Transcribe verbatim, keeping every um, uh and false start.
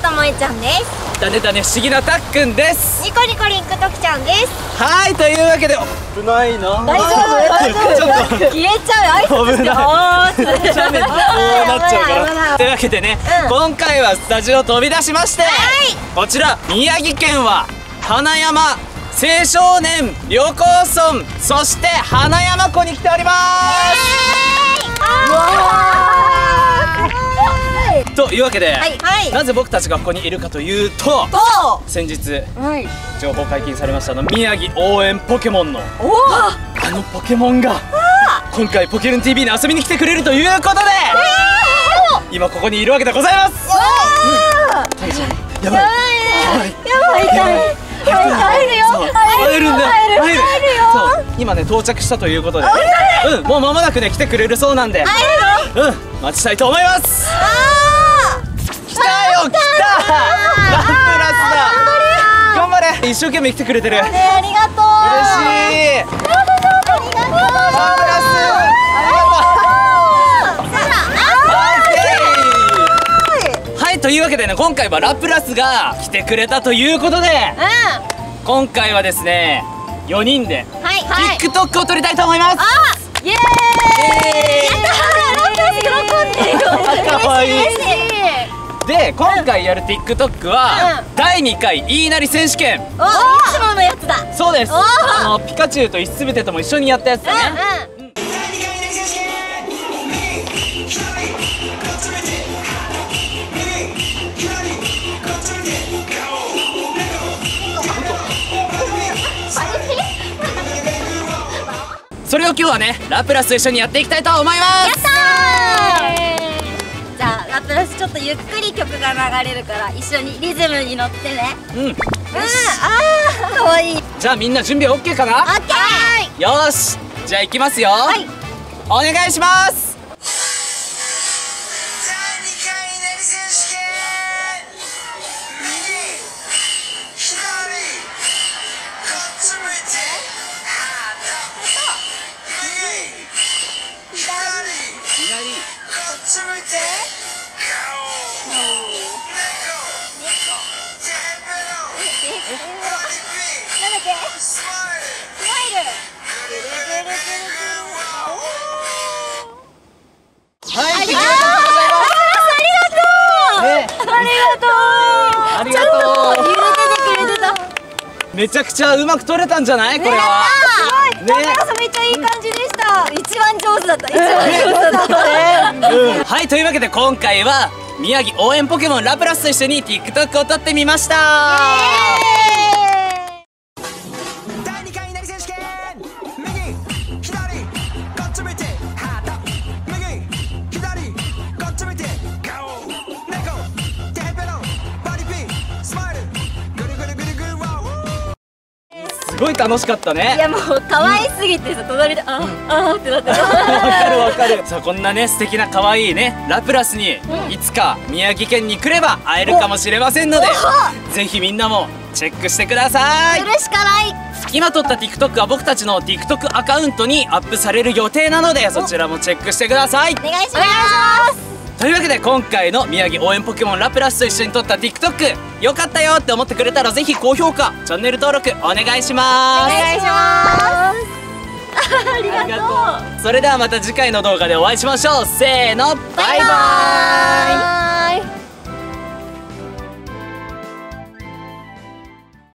ともえちゃんです。 だねだね不思議なたっくんです。 ニコニコリンクときちゃんです。 はい、というわけで危ないな。 大丈夫大丈夫。消えちゃう。 危ない。あーってちゃめこうなっちゃうから。というわけでね、今回はスタジオ飛び出しまして、こちら宮城県は花山青少年旅行村、そして花山湖に来ております。というわけで、はいはい、なぜ僕たちがここにいるかというと、先日、はい、情報解禁されましたあの宮城応援ポケモンのあのポケモンが今回ポケルン ティーブイ に遊びに来てくれるということで、今ここにいるわけでございます。やばいやばいやばい、入るよ、入るんだ、入る入るよ。今ね到着したということで、うん、もう間もなくね来てくれるそうなんで、うん、待ちたいと思います。来たよ、来た。ラプラスだ。頑張れ。一生懸命来てくれてる。ありがとう。嬉しい。ラプラス。はい、というわけでね、今回はラプラスが来てくれたということで、今回はですね、よにんで TikTok を撮りたいと思います。イエーイ。かわいい。で、今回やる TikTok はだいにかい言いなり選手権。いつものやつだ。 そうです。あのピカチュウと石すべてとも一緒にやったやつだね。それを今日はね、ラプラスと一緒にやっていきたいと思います。やったー。 じゃあラプラスちょっとゆっくり曲が流れるから一緒にリズムに乗ってね。うん。うん。ああ、かわいい。 じゃあみんな準備 オーケー かな？ オーケー。よし。じゃあ行きますよ。はい。お願いします。めちゃくちゃうまく撮れたんじゃない？これは。すごい。ね。めっちゃいい感じでした。一番上手だった。一番上手だったね。はい、というわけで今回は宮城応援ポケモンラプラスと一緒に TikTok を撮ってみました。だいにかい言いなり選手権。右、左、こっち向いてハート。右、左、こっち向いて顔。猫、てへぺろ、バディピー、スマイル、ぐるぐるぐるぐるワオ。すごい楽しかったね。 いやもう可愛すぎてさ、隣でああーってなってる。 わかるわかる。さあこんなね素敵な可愛いねラプラスにいつか宮城県に来れば会えるかもしれませんので、ぜひみんなもチェックしてください。 するしかない。 今撮った TikTok は僕たちの TikTok アカウントにアップされる予定なので、そちらもチェックしてください。 お願いします。 というわけで今回の宮城応援ポケモンラプラスと一緒に撮った TikTok よかったよって思ってくれたら、ぜひ高評価チャンネル登録お願いします。 お願いします。ありがとう。 それではまた次回の動画でお会いしましょう。せーの、バイバーイ。